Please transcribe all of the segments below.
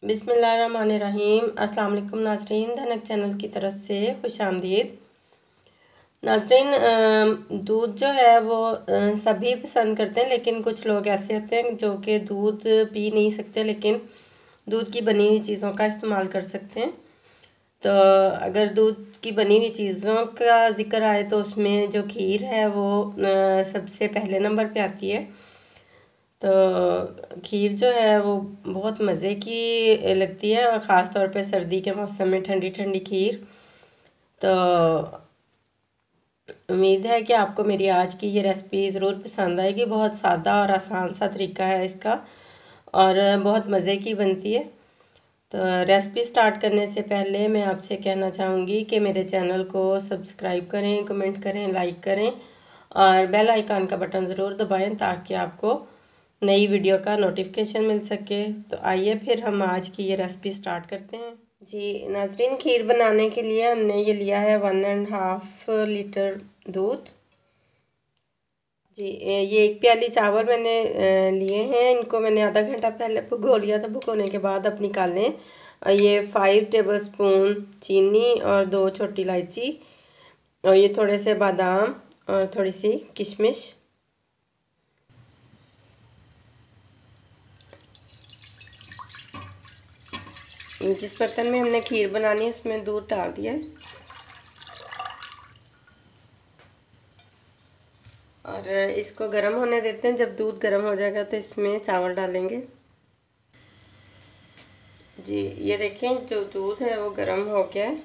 बिस्मिल्लाहिर्रहमानिर्रहीम। अस्सलाम वालेकुम नाज़रीन, धनक चैनल की तरफ से खुशामदीद। नाज़रीन, दूध जो है वो सभी पसंद करते हैं, लेकिन कुछ लोग ऐसे होते हैं जो कि दूध पी नहीं सकते, लेकिन दूध की बनी हुई चीज़ों का इस्तेमाल कर सकते हैं। तो अगर दूध की बनी हुई चीज़ों का ज़िक्र आए तो उसमें जो खीर है वो सबसे पहले नंबर पे आती है। तो खीर जो है वो बहुत मज़े की लगती है, और ख़ास तौर पे सर्दी के मौसम में ठंडी ठंडी खीर। तो उम्मीद है कि आपको मेरी आज की ये रेसिपी ज़रूर पसंद आएगी। बहुत सादा और आसान सा तरीका है इसका, और बहुत मज़े की बनती है। तो रेसिपी स्टार्ट करने से पहले मैं आपसे कहना चाहूँगी कि मेरे चैनल को सब्सक्राइब करें, कमेंट करें, लाइक करें, और बेल आइकन का बटन ज़रूर दबाएं ताकि आपको नई वीडियो का नोटिफिकेशन मिल सके। तो आइए फिर हम आज की ये रेसिपी स्टार्ट करते हैं। जी नाज़रीन, खीर बनाने के लिए हमने ये लिया है 1.5 लीटर दूध। जी ये 1 प्याली चावल मैंने लिए हैं। इनको मैंने आधा घंटा पहले भिगो लिया था। भिगोने के बाद अब निकालें। ये 5 टेबल स्पून चीनी और 2 छोटी इलायची, और ये थोड़े से बादाम और थोड़ी सी किशमिश। जिस बर्तन में हमने खीर बनानी है उसमें दूध डाल दिया है, और इसको गर्म होने देते हैं। जब दूध गर्म हो जाएगा तो इसमें चावल डालेंगे। जी ये देखें, जो दूध है वो गर्म हो गया है।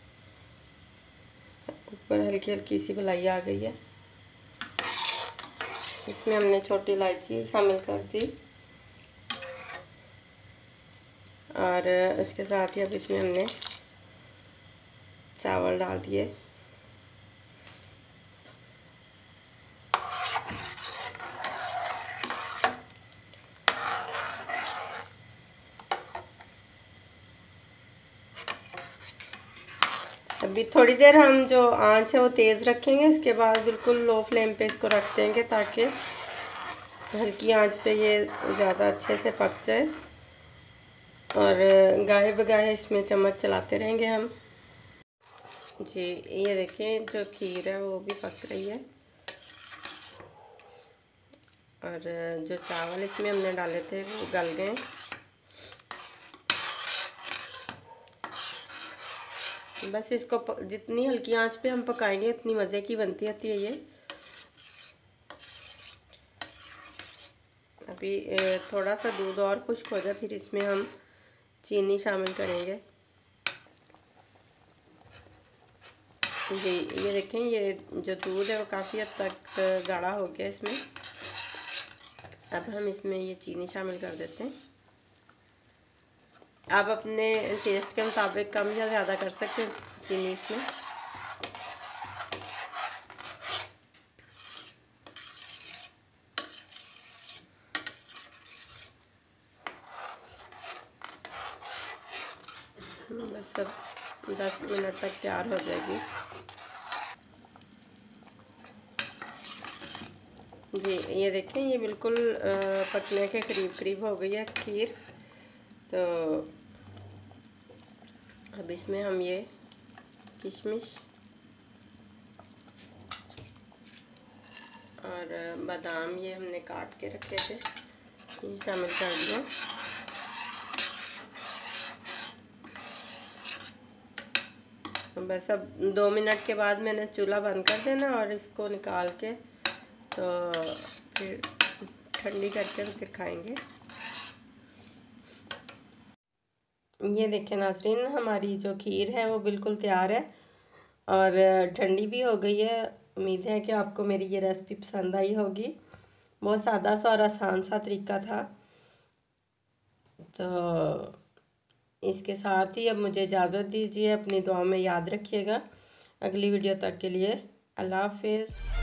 ऊपर हल्की हल्की सी मलाई आ गई है। इसमें हमने छोटी इलायची शामिल कर दी, और इसके साथ ही अब इसमें हमने चावल डाल दिए। अभी थोड़ी देर हम जो आंच है वो तेज़ रखेंगे, उसके बाद बिल्कुल लो फ्लेम पे इसको रख देंगे ताकि हल्की आंच पे ये ज़्यादा अच्छे से पक जाए, और गाहे बगाहे इसमें चम्मच चलाते रहेंगे हम। जी ये देखिए, जो खीर है वो भी पक रही है, और जो चावल इसमें हमने डाले थे वो गल गए। बस इसको जितनी हल्की आंच पे हम पकाएंगे उतनी मज़े की बनती रहती है ये। अभी थोड़ा सा दूध और खुश्क हो जाए फिर इसमें हम चीनी शामिल करेंगे। जी ये देखें, ये जो दूध है वो काफ़ी हद तक गाढ़ा हो गया इसमें। अब हम इसमें ये चीनी शामिल कर देते हैं। आप अपने टेस्ट के मुताबिक कम या ज़्यादा कर सकते हैं चीनी इसमें। बस सब 10 मिनट तक तैयार हो जाएगी। जी ये देखें, ये बिल्कुल पकने के करीब करीब हो गई है खीर। तो अब इसमें हम ये किशमिश और बादाम, ये हमने काट के रखे थे, ये शामिल कर दिया। बस अब 2 मिनट के बाद मैंने चूल्हा बंद कर देना, और इसको निकाल के तो फिर ठंडी करके तो फिर खाएंगे। ये देखें नाज़रीन, हमारी जो खीर है वो बिल्कुल तैयार है और ठंडी भी हो गई है। उम्मीद है कि आपको मेरी ये रेसिपी पसंद आई होगी। बहुत सादा सा और आसान सा तरीका था। तो इसके साथ ही अब मुझे इजाज़त दीजिए। अपनी दुआ में याद रखिएगा। अगली वीडियो तक के लिए अल्लाह हाफिज़।